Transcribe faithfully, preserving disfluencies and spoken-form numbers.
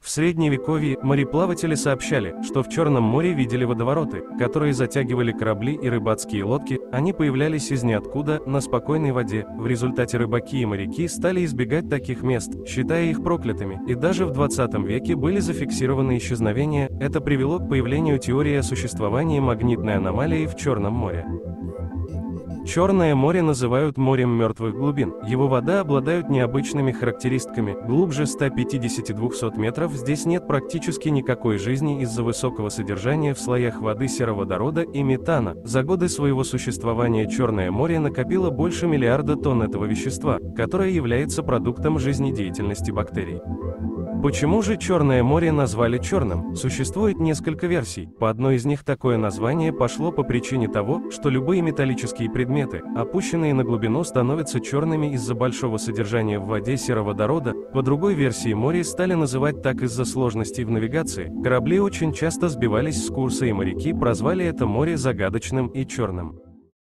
В Средневековье мореплаватели сообщали, что в Черном море видели водовороты, которые затягивали корабли и рыбацкие лодки. Они появлялись из ниоткуда, на спокойной воде. В результате рыбаки и моряки стали избегать таких мест, считая их проклятыми, и даже в двадцатом веке были зафиксированы исчезновения. Это привело к появлению теории о существовании магнитной аномалии в Черном море. Черное море называют морем мертвых глубин. Его вода обладает необычными характеристиками. Глубже ста пятидесяти — двухсот метров здесь нет практически никакой жизни из-за высокого содержания в слоях воды сероводорода и метана. За годы своего существования Черное море накопило больше миллиарда тонн этого вещества, которое является продуктом жизнедеятельности бактерий. Почему же Черное море назвали черным? Существует несколько версий. По одной из них такое название пошло по причине того, что любые металлические предметы, опущенные на глубину, становятся черными из-за большого содержания в воде сероводорода. По другой версии, море стали называть так из-за сложностей в навигации. Корабли очень часто сбивались с курса, и моряки прозвали это море загадочным и черным.